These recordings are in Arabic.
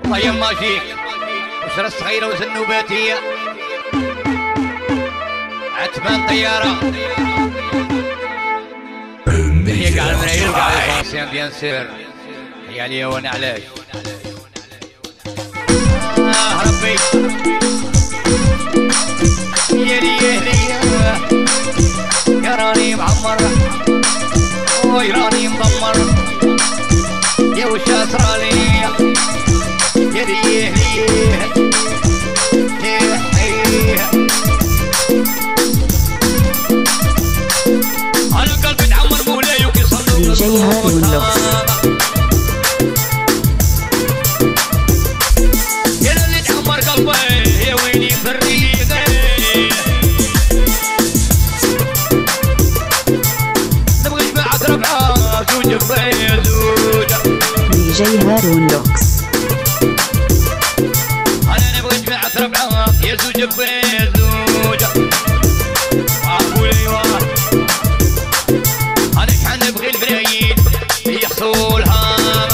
طيب ماجيك بشرة صغيرة وزنوباتية عتبان طيارة هي قاعد نعيل قاعد فرنسيان بيان سير هي عليا وانا علاش ربي يا لي يا راني معمر وي راني مدمر يا وش اسرالي يا لي القلب يتعمر مولاي وكيصلوا دي جي هارون لوكس. يا اللي يتعمر قلبي يا ويلي في الريق نبغي جماعة ربعة زوج بيا زوج دي جي هارون لوكس. أنا نبغي جماعة ربعة يا زوج بيا زوج أقول أيوة أنا شحال نبغي البرايين يحصولها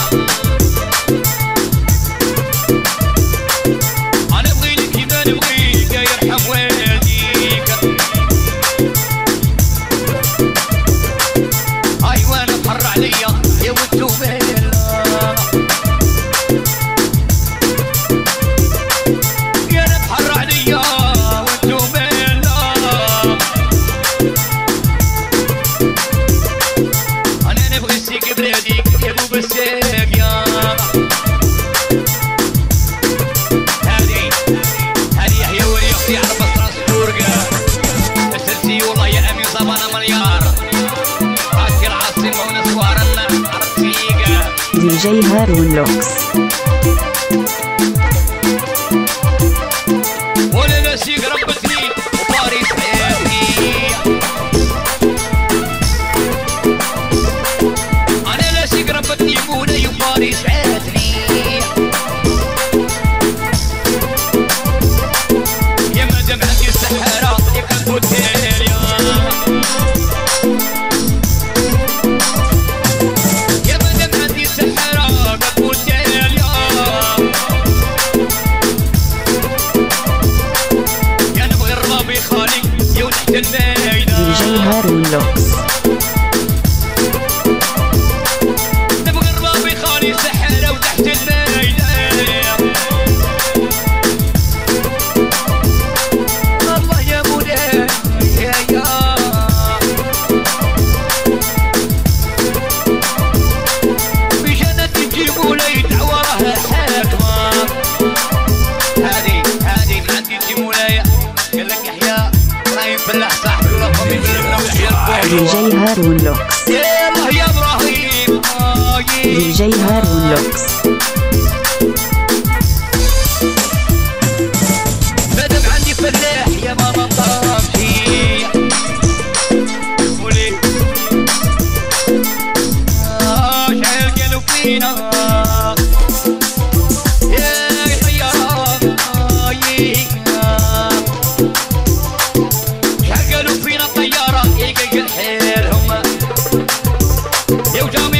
أنا نبغي لك كيما نبغيك يرحم والديك أيوة أنا تحر عليا يا ودو بيلا يا أنا تحر عليا ودو بيلا أنا نبغي السيك بلاديك يا بوب السيك يا هذه يحيى ولي أختي على بصرة الفرقة السلسي والله يا أمين صبانا مليار عاسكي العاصمة ونسوارنا عرفتيقة دي جي هارون لوكس. ولا ناسيك ربتني وباريس حياتي أنا ناسيك ربتني مولاي وباريس حياتي يا مادام عندي السحارة يا كنت تاليا يا مادام عندي السحارة كنت تاليا يا نبغي الربي خالي يا وتحت الميدان دي جي هارون لوكس. نبغي الربي خالي سحارة وتحت الميدان الله يا مولاي يا بجنة تجي مولاي دعوة راها حاكمة هادي من عندي تجي مولاي قال لك يحيى ابراهيم فلاح صاحب الله قومي بالمنى ويحيى دي الفوق جي هارون لوكس. يا الله يا ابراهيم دي جي هارون لوكس. مادام عندي فلاح يا ماما طامشي قولي شحال قالوا فينا يا طيارة شحال قالوا فينا طيارة يقلق حيلهم يا وجامي